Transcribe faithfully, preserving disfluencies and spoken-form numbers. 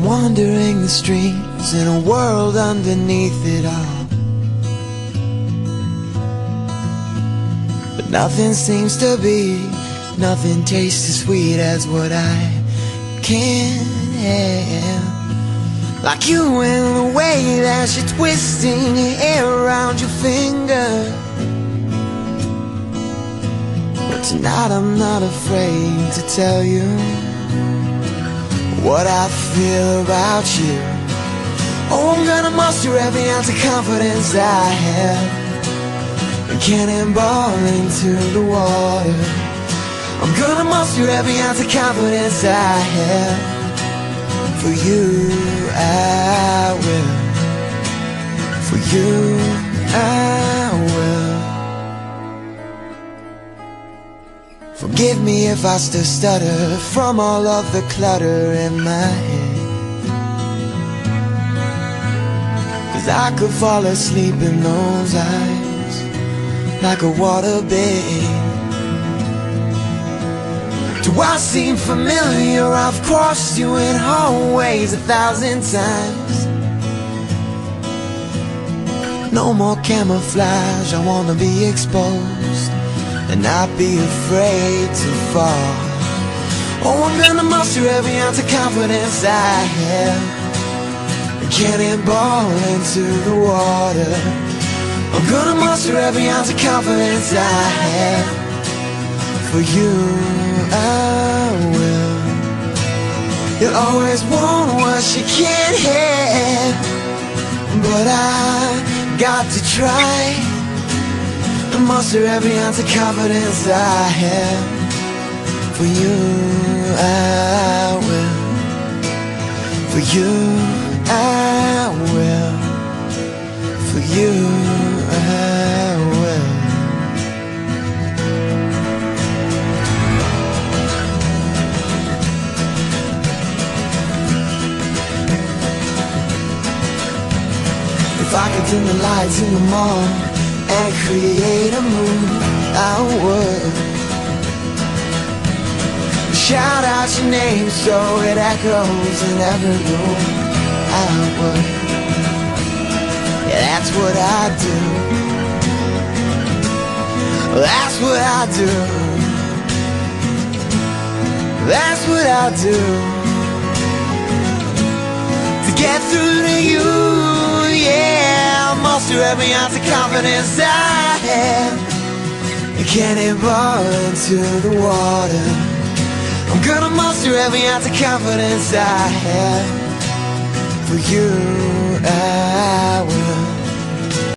wandering the streets in a world underneath it all, but nothing seems to be, nothing tastes as sweet as what I can't have. Like you in the way that you're twisting your hair around your finger. But tonight I'm not afraid to tell you what I feel about you. Oh, I'm gonna muster every ounce of confidence I have and cannonball into the water. I'm gonna muster every ounce of confidence I have. For you I will, for you I will. Forgive me if I still stutter from all of the clutter in my head, 'cause I could fall asleep in those eyes like a waterbed. Do I seem familiar? I've crossed you in hallways a thousand times. No more camouflage, I wanna be exposed and not be afraid to fall. Oh, I'm gonna muster every ounce of confidence I have and cannonball into the water. I'm gonna muster every ounce of confidence I have. For you I will. You'll always want what you can't have, but I got to try and muster every ounce of confidence I have. For you I will. For you I will. For you I will. If I could dim the lights in the mall and create a moon, I would shout out your name so it echoes in every room. I would. Yeah, that's what I do. That's what I do. That's what I do to get through to you. Yeah, I'll muster every ounce of confidence I have and cannonball into the water. I'm gonna muster every ounce of confidence I have. For you I will.